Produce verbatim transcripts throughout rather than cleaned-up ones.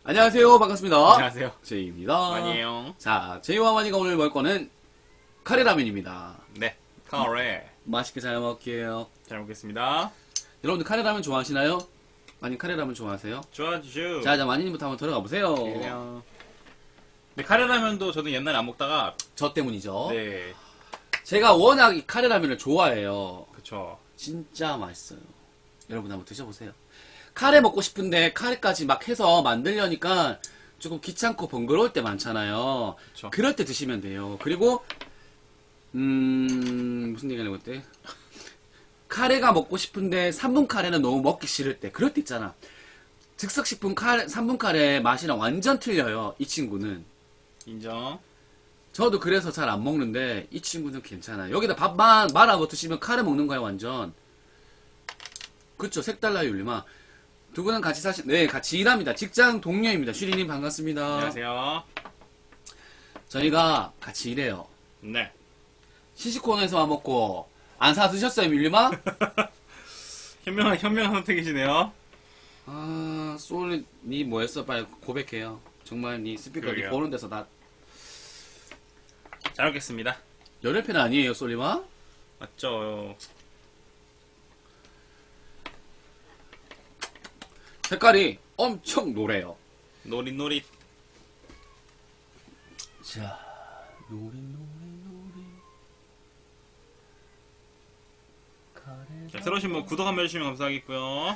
안녕하세요. 반갑습니다. 안녕하세요. 제이입니다. 아니에요. 자, 제이와 마니가 오늘 먹을 거는 카레라면입니다. 네, 카레. 맛있게 잘 먹을게요. 잘 먹겠습니다. 여러분들 카레라면 좋아하시나요? 아니, 카레라면 좋아하세요? 좋아주슈. 자, 자, 마니님부터 한번 들어가 보세요. 안녕. 네, 카레라면도 저도 옛날에 안 먹다가, 저 때문이죠. 네, 제가 워낙 이 카레라면을 좋아해요. 그쵸. 진짜 맛있어요. 여러분 한번 드셔보세요. 카레 먹고 싶은데 카레까지 막 해서 만들려니까 조금 귀찮고 번거로울 때 많잖아요. 그쵸. 그럴 때 드시면 돼요. 그리고 음 무슨 얘기 하려고 했대? 카레가 먹고 싶은데 삼 분 카레는 너무 먹기 싫을 때, 그럴 때 있잖아. 즉석식품 카레, 삼 분 카레 맛이랑 완전 틀려요. 이 친구는. 인정. 저도 그래서 잘 안 먹는데 이 친구는 괜찮아요. 여기다 밥만 말아서 드시면 카레 먹는 거예요, 완전. 그쵸, 색달라요, 율리마. 두 분은 같이 사시, 네, 같이 일합니다. 직장 동료입니다. 슈리님 반갑습니다. 안녕하세요. 저희가 같이 일해요. 네. 시식코너에서만 먹고 안 사 드셨어요, 율리마? 현명한, 현명한 선택이시네요. 아, 소리, 니 뭐 했어? 빨리 고백해요. 정말 니 스피커 니 그러게요. 보는 데서 나 잘 먹겠습니다. 열혈 팬 아니에요, 솔리마? 맞죠. 색깔이 엄청 노래요. 노릿노릿. 자, 노래 노래 노래. 자, 새로우신 분 구독 한번 해주시면 감사하겠고요.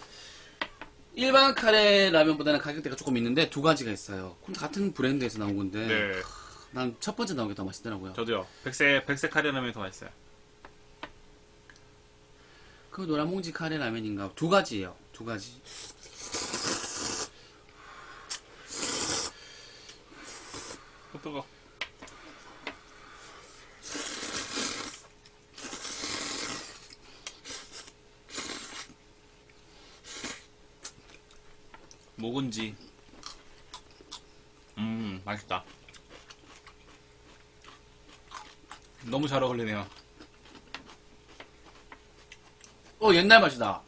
일반 카레 라면보다는 가격대가 조금 있는데 두 가지가 있어요. 그럼 같은 브랜드에서 나온 건데 네. 난 첫 번째 나온 게 더 맛있더라고요. 저도요. 백색, 백색 카레라면이 더 맛있어요. 그 노란봉지 카레 라면인가 두 가지예요. 두 가지. 어, 뜨거. 묵은지. 음, 맛있다. 너무 잘 어울리네요. 어, 옛날 맛이다.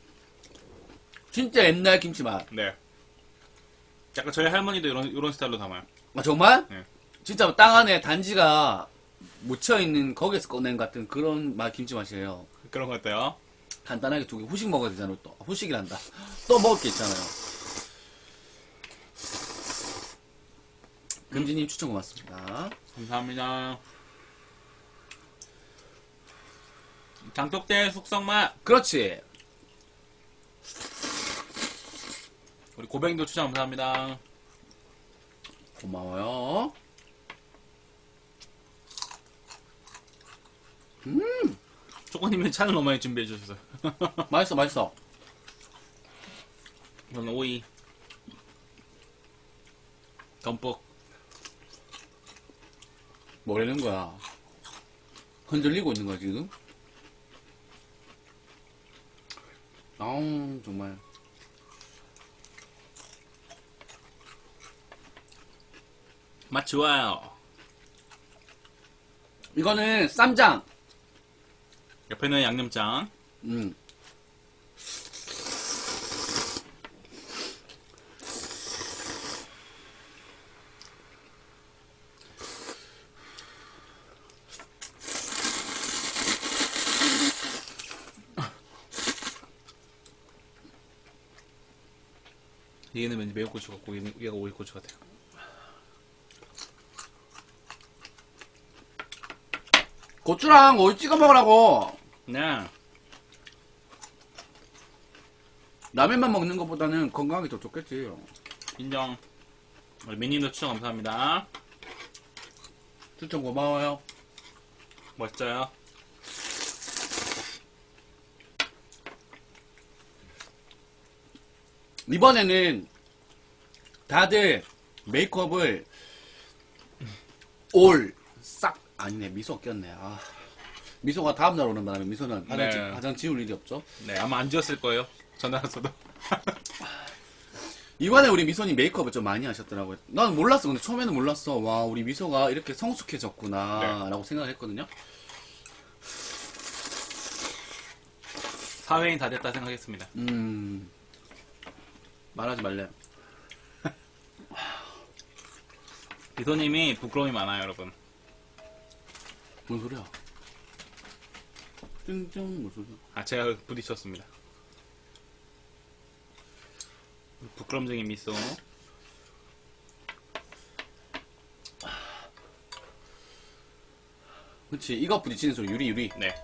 진짜 옛날 김치 맛. 네. 약간 저희 할머니도 이런, 이런 스타일로 담아요. 아, 정말? 네. 진짜 땅 안에 단지가 묻혀있는 거기에서 꺼낸 같은 그런 맛 김치 맛이에요. 그런 것 같아요. 간단하게 두 개 후식 먹어야 되잖아요. 또 후식이란다. 또 먹을 게 있잖아요. 금지님 추천 고맙습니다. 감사합니다. 장독대 숙성맛. 그렇지. 우리 고백도 추천 감사합니다. 고마워요. 초코님은 차를 너무 많이 준비해 주셔서. 맛있어, 맛있어. 저는 오이. 덤뿍. 뭐라는 거야? 흔들리고 있는 거야, 지금? 아우, 정말. 맛 좋아요. 이거는 쌈장. 옆에는 양념장. 음. 얘는 왠지 매운 고추 같고 얘는, 얘가 오이 고추 같아요. 고추랑 오이 찍어 먹으라고. 네. 라면만 먹는 것보다는 건강하게 더 좋겠지. 인정. 우리 미님도 추천 감사합니다. 추천 고마워요. 멋져요. 이번에는 다들 메이크업을 올 싹 아니네, 미소 꼈네. 아, 미소가 다음날 오는 바람에 미소는 화장, 지, 네. 화장 지울 일이 없죠. 네, 아마 안 지웠을 거예요. 전화라서도. 이번에 우리 미소님 메이크업을 좀 많이 하셨더라고요. 난 몰랐어. 근데 처음에는 몰랐어. 와, 우리 미소가 이렇게 성숙해졌구나 네. 라고 생각을 했거든요. 사회인 다 됐다 생각했습니다. 음, 말하지 말래. 미소님이 부끄러움이 많아요, 여러분. 뭔 소리야? 띵띵 무슨 소리야? 아, 제가 부딪혔습니다. 부끄럼쟁이 미소. 그렇지. 이거 부딪히는 소리 유리 유리. 네.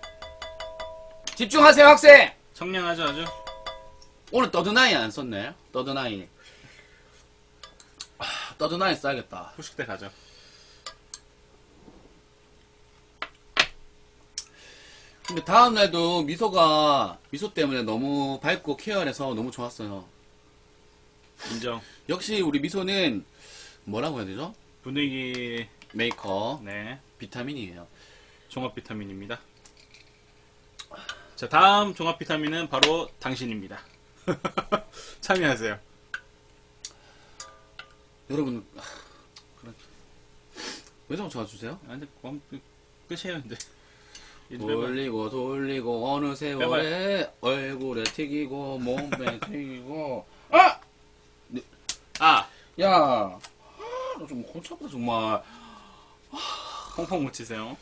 집중하세요 학생. 청량하죠, 아주? 오늘 떠드나이 안 썼네. 떠드나이. 아, 떠드나이 써야겠다. 후식 때 가죠. 근데 다음날도 미소가 미소 때문에 너무 밝고 케어해서 너무 좋았어요. 인정. 역시 우리 미소는 뭐라고 해야 되죠? 분위기, 메이커 네. 비타민이에요. 종합 비타민입니다. 자, 다음 종합 비타민은 바로 당신입니다. 참여하세요. 여러분 아, 그래. 왜 자꾸 저와주세요? 아, 근데 그건 끝- 끝이에요, 이제. 이제 돌리고 돌리고 어느 세월에 얼굴에 튀기고 몸에 튀기고 아! 아! 야! 아, 나좀 고쳐봐 정말. 퐁퐁 묻히세요.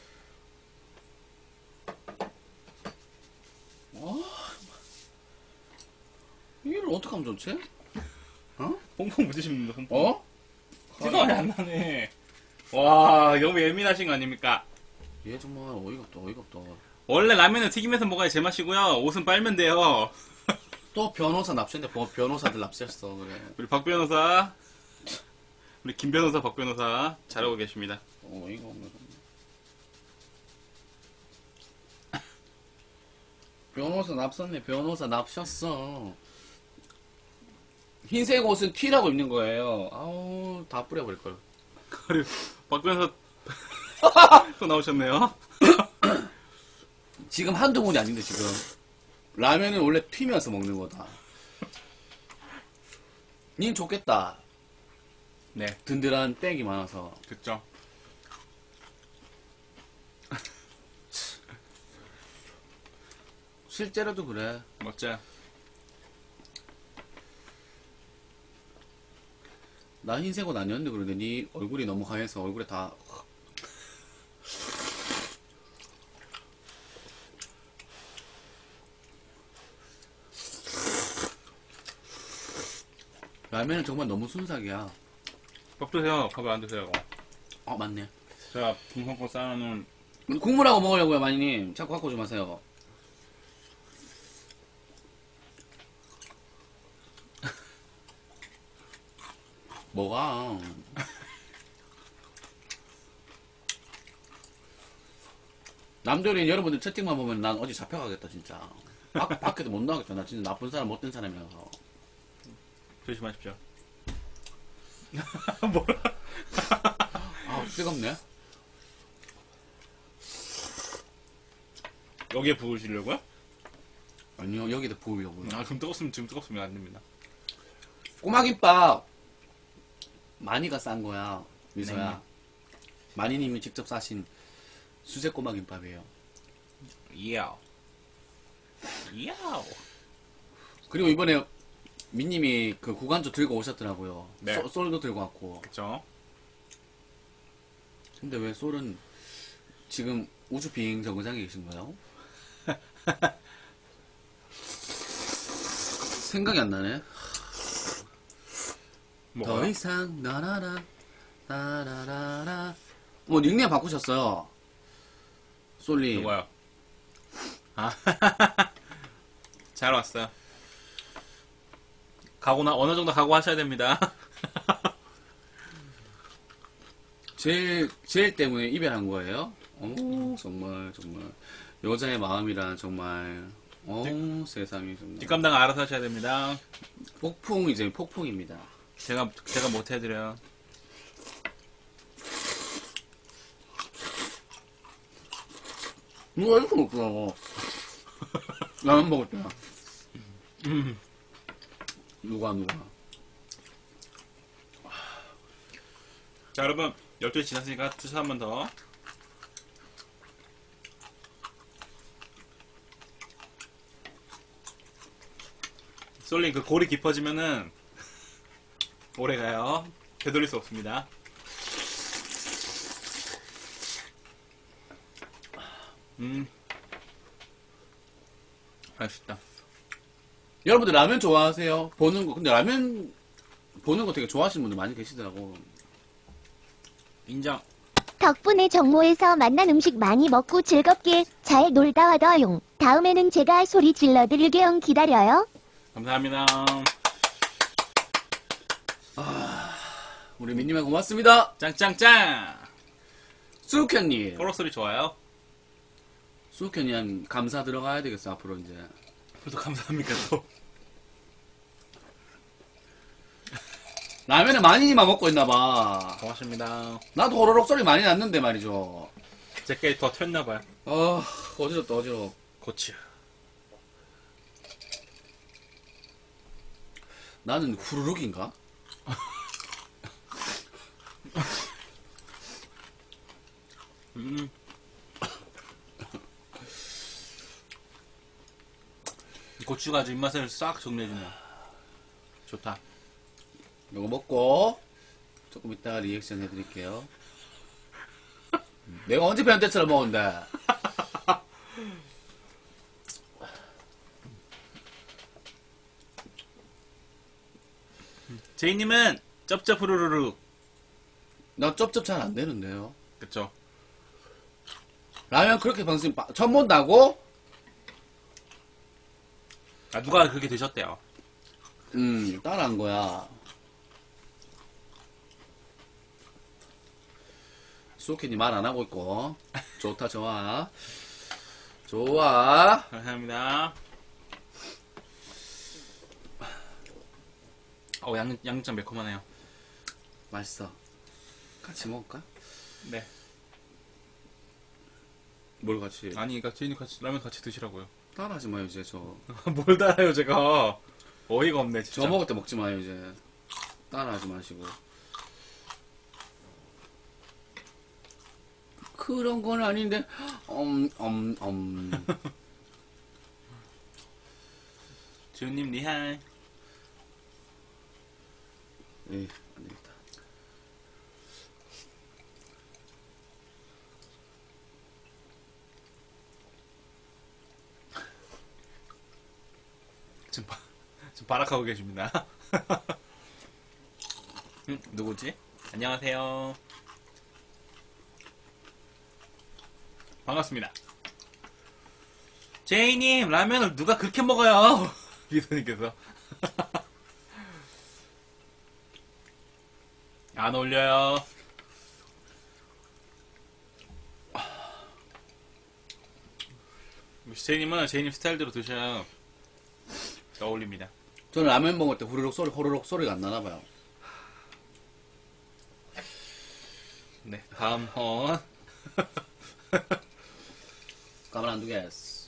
이걸 어떻게 하면 좋지? 퐁퐁 묻히시면 됩니다, 퐁퐁. 어? 티가 왜 안 나네. 와, 너무 예민하신 거 아닙니까? 얘 정말 어이가 없다 어이가 없다. 원래 라면은 튀기면서 먹어야 제맛이고요. 옷은 빨면 돼요. 또 변호사 납치했는데 뭐 변호사들 납치했어 그래. 우리 박 변호사, 우리 김 변호사, 박 변호사 잘하고 계십니다. 어이가 없네. 변호사 납셨네. 변호사 납셨어. 흰색 옷은 T라고 입는 거예요. 아우 다 뿌려버릴 걸. 그리고 박 변호사 또 나오셨네요. 지금 한두 번이 아닌데 지금 라면은 원래 튀면서 먹는 거다. 닌 좋겠다. 네, 든든한 백이 많아서. 그쵸. 실제로도 그래. 멋져요. 나 흰색 옷 아니었는데 그런데 네 얼굴이 너무 하얘서 얼굴에 다. 라면은 정말 너무 순삭이야. 밥 드세요. 밥 안 드세요. 어 맞네. 제가 붕성고 쌓아놓은 국물하고 먹으려고요 마니님. 자꾸 갖고 좀 하세요. 뭐가? 남들이 여러분들 채팅만 보면 난 어디 잡혀가겠다 진짜. 밖, 밖에도 못 나가겠다. 나 진짜 나쁜 사람 못된 사람이라서. 조심하십시오. 뭐라? 아 뜨겁네. 여기에 부으시려고요? 아니요 여기다 부으려고요. 아, 그럼 뜨겁으면 지금 뜨겁으면 안 됩니다. 꼬마김밥 마니가 싼 거야 미소야. 네. 마니님이 직접 싸신 수제 꼬마김밥이에요. 이야. 이야. 그리고 이번에 민님이 그 구간조 들고 오셨더라고요. 네. 소- 솔도 들고 왔고. 그쵸. 근데 왜 솔은 지금 우주 비행 정거장에 계신 거예요? 생각이 안 나네. 뭐가요? 더 이상 나라라 나라라라. 뭐 닉네임 바꾸셨어요. 솔리. 누가요? 아. 잘 왔어요. 각오나 어느 정도 각오하셔야 됩니다. 제일 제일 때문에 이별한 거예요? 어 정말 정말 여자의 마음이란 정말 어 세상이 정말 뒷감당 알아서 하셔야 됩니다. 폭풍 이제 폭풍입니다. 제가 제가 못 해드려요. 누가 이렇게 먹더라고. 라면 먹을 때야. 음. 누가 누가. 자, 여러분 열두 시 지났으니까 투샷 한 번 더. 솔리 그 골이 깊어지면은 오래 가요. 되돌릴 수 없습니다. 음. 맛있다. 여러분들 라면 좋아하세요? 보는 거 근데 라면 보는 거 되게 좋아하시는 분들 많이 계시더라고. 인정. 덕분에 정모에서 만난 음식 많이 먹고 즐겁게 잘 놀다 와더용. 다음에는 제가 소리 질러 드릴게요. 기다려요. 감사합니다. 우리 민님아 고맙습니다. 짱짱짱. 수욱현님. 포로 소리 좋아요? 수욱현님 감사 들어가야 되겠어 앞으로 이제. 그래서 감사합니까 또. 라면을 많이만 먹고 있나봐. 고맙습니다. 나도 호로록 소리 많이 났는데 말이죠. 제게 더 튀었나봐요. 아 어지럽다 어지러워. 고추. 나는 후루룩인가? 음. 고추가 아주 입맛을 싹 정리해주네요. 좋다. 이거 먹고 조금 이따가 리액션 해드릴게요. 내가 언제 변태처럼 먹은데? 제이님은 쩝쩝 후루루루. 나 쩝쩝 잘 안 되는데요. 그쵸? 라면 그렇게 방송 빠- 처음 본다고? 아 누가 그렇게 드셨대요. 음 따라한 거야. 수호캔이 말 안 하고 있고. 좋다 좋아. 좋아. 감사합니다. 어 양, 양념장 매콤하네요. 맛있어. 같이 먹을까? 네. 뭘 같이? 아니 그러니까 제이님 같이 라면 같이 드시라고요. 따라하지 마요 이제 저. 뭘 달아요 제가. 어이가 없네 진짜. 저 먹을 때 먹지 마요 이제. 따라하지 마시고. 그런 건 아닌데. 음, 음, 음. 지훈님 리하이. 에이, 안 되겠다. 지금, 바, 지금 바락하고 계십니다. 음, 누구지? 안녕하세요. 반갑습니다. 제이님 라면을 누가 그렇게 먹어요? 미소님께서 안 어울려요. 제이님은 제이님 스타일대로 드셔야 어울립니다. 저는 라면 먹을 때 후루룩 소리, 호루룩 소리가 안 나나봐요. 네, 다음 헌. 가만 안 두겠어.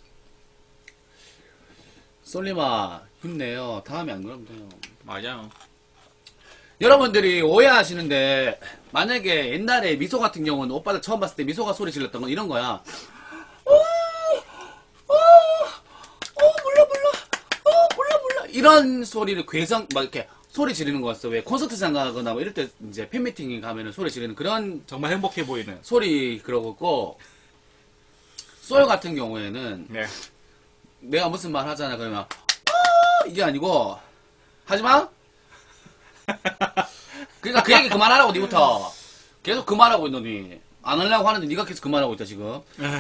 솔리마, 힘내요. 다음에 안 그러면 돼요. 맞아요. 여러분들이 오해하시는데, 만약에 옛날에 미소 같은 경우는 오빠들 처음 봤을 때 미소가 소리 질렀던 건 이런 거야. 어, 어, 어, 몰라, 몰라. 어, 몰라, 몰라. 이런 소리를 괴성, 막 이렇게 소리 지르는 거였어. 왜 콘서트장 가거나 뭐 이럴 때 이제 팬미팅에 가면은 소리 지르는 그런 정말 행복해 보이는. 소리 그러고, 소요 같은 경우에는 네. 내가 무슨 말 하잖아. 그러면, 어, 이게 아니고, 하지마? 그러니까 그 얘기 그만하라고, 니부터. 계속 그만하고 있노니. 안 하려고 하는데 니가 계속 그만하고 있다, 지금.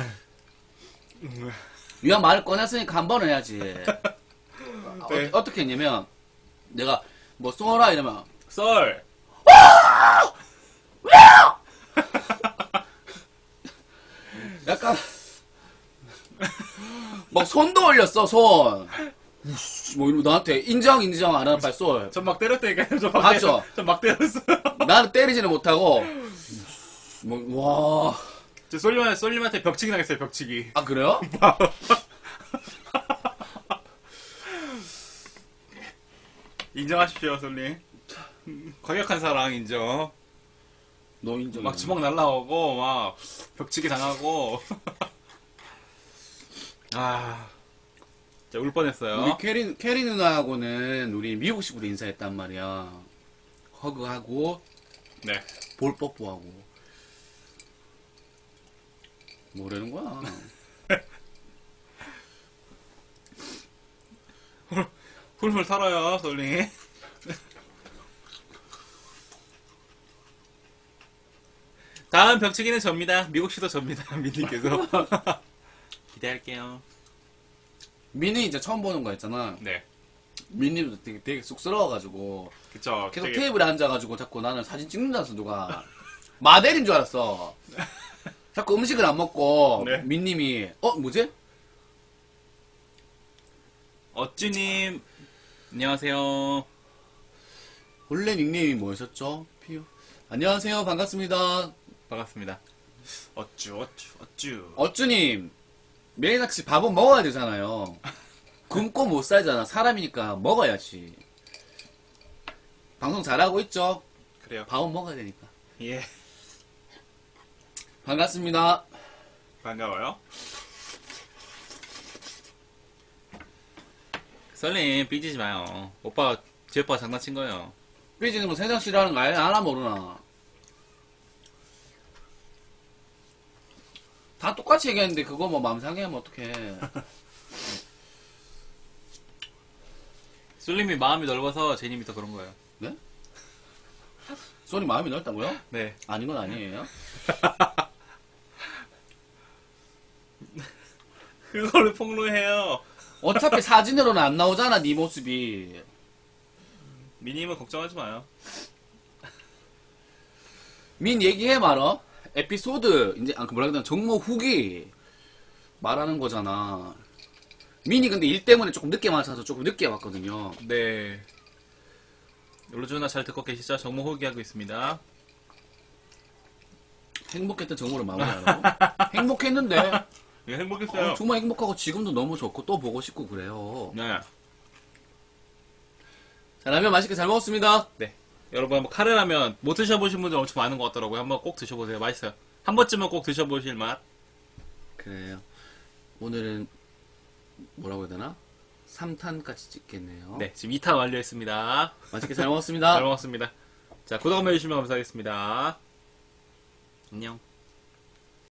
위안 말을 꺼냈으니까 한 번은 해야지. 네. 어, 어떻게 했냐면, 내가 뭐 쏘라 이러면, 썰. 약간, 막 손도 올렸어, 손. 뭐 이러면 나한테 인정, 인정 안 하는 빨리 쏠. 전 막 때렸다니까요. 전막 맞죠? 전막 때렸어요. 나는 때리지는 못하고, 뭐, 와. 저 솔림한테 솔림한테 벽치기 당했어요. 벽치기. 아, 그래요? 인정하십시오, 솔림. 과격한 사랑 인정. 너 인정. 막 주먹 날라오고 막 벽치기 당하고. 아, 진짜 울 뻔했어요. 우리 캐리, 캐리 누나하고는 우리 미국식으로 인사했단 말이야. 허그하고, 네. 볼 뽀뽀하고. 뭐라는 거야? 훌훌 털어요, 솔님. 다음 벽치기는 접니다. 미국시도 접니다. 민님께서. 기대할게요. 민이 이제 처음 보는 거 있잖아. 네. 민님도 되게, 되게 쑥스러워가지고 그쵸. 계속 되게- 테이블에 앉아가지고 자꾸 나는 사진 찍는다서 누가 마델인 줄 알았어. 자꾸 음식을 안 먹고 네. 민님이 어 뭐지? 어쭈님, 안녕하세요. 원래 닉네임이 뭐였었죠? 피우. 안녕하세요, 반갑습니다. 반갑습니다. 어쭈, 어쭈, 어쭈. 어쭈님, 매일같이 밥은 먹어야 되잖아요. 굶고 못 살잖아. 사람이니까 먹어야지. 방송 잘하고 있죠? 그래요. 밥은 먹어야 되니까. 예. 반갑습니다. 반가워요. 설님, 삐지지 마요. 오빠, 제 오빠가 장난친 거예요. 삐지는 뭐 세상 싫어하는 거 알- 알아 모르나? 다 똑같이 얘기했는데 그거 뭐 마음 상해하면 어떡해. 솔님이 마음이 넓어서 제님이 더 그런 거예요. 네? 소리 마음이 넓다고요? 네. 아닌 건 아니에요. 그걸로 폭로해요. 어차피 사진으로는 안 나오잖아, 네 모습이. 미님은 걱정하지 마요. 민 얘기해 말어. 에피소드 이제 아, 그 뭐라 그러나 정모 후기 말하는 거잖아. 민이 근데 일 때문에 조금 늦게 맞아서 조금 늦게 왔거든요. 네. 롤루즈나 잘 듣고 계시죠? 정모 호기하고 있습니다. 행복했던 정모를 마무리하라고. 행복했는데 예, 행복했어요. 어, 정말 행복하고 지금도 너무 좋고 또 보고 싶고 그래요. 네. 자, 라면 맛있게 잘 먹었습니다. 네. 여러분, 한번 카레라면 못 드셔보신 분들 엄청 많은 것 같더라고요. 한번 꼭 드셔보세요. 맛있어요. 한 번쯤은 꼭 드셔보실 맛. 그래요. 오늘은 뭐라고 해야 되나? 삼 탄까지 찍겠네요. 네, 지금 이 탄 완료했습니다. 맛있게 잘 먹었습니다. 잘 먹었습니다. 자, 구독 한번 해주시면 감사하겠습니다. 안녕.